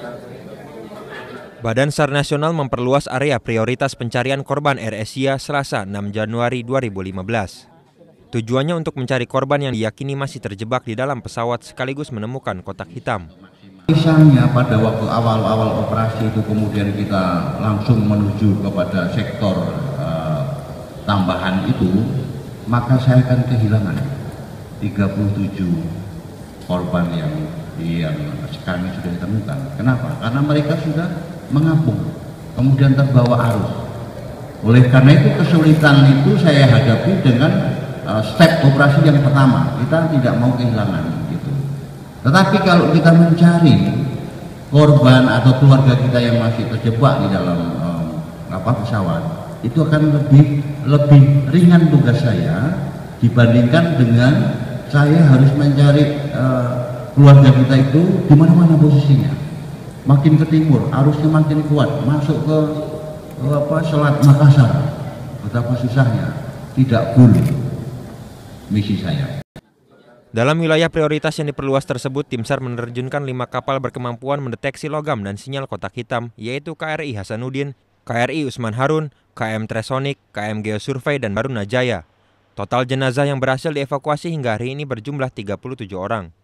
Badan SAR Nasional memperluas area prioritas pencarian korban Air Asia Selasa 6 Januari 2015. Tujuannya untuk mencari korban yang diyakini masih terjebak di dalam pesawat sekaligus menemukan kotak hitam. Misalnya pada waktu awal-awal operasi itu kemudian kita langsung menuju kepada sektor tambahan itu, maka saya akan kehilangan 37 korban yang sekarang sudah ditemukan. Kenapa? Karena mereka sudah mengapung, kemudian terbawa arus. Oleh karena itu kesulitan itu saya hadapi dengan step operasi yang pertama. Kita tidak mau kehilangan gitu. Tetapi kalau kita mencari korban atau keluarga kita yang masih terjebak di dalam pesawat, itu akan lebih ringan tugas saya dibandingkan dengan saya harus mencari keluarga kita itu di mana-mana posisinya. Makin ke timur, arusnya makin kuat, masuk ke Selat Makassar. Betapa susahnya, tidak full misi saya. Dalam wilayah prioritas yang diperluas tersebut, tim SAR menerjunkan 5 kapal berkemampuan mendeteksi logam dan sinyal kotak hitam, yaitu KRI Hasanuddin, KRI Usman Harun, KM Tresonic, KM Geosurvey, dan Barunajaya. Total jenazah yang berhasil dievakuasi hingga hari ini berjumlah 37 orang.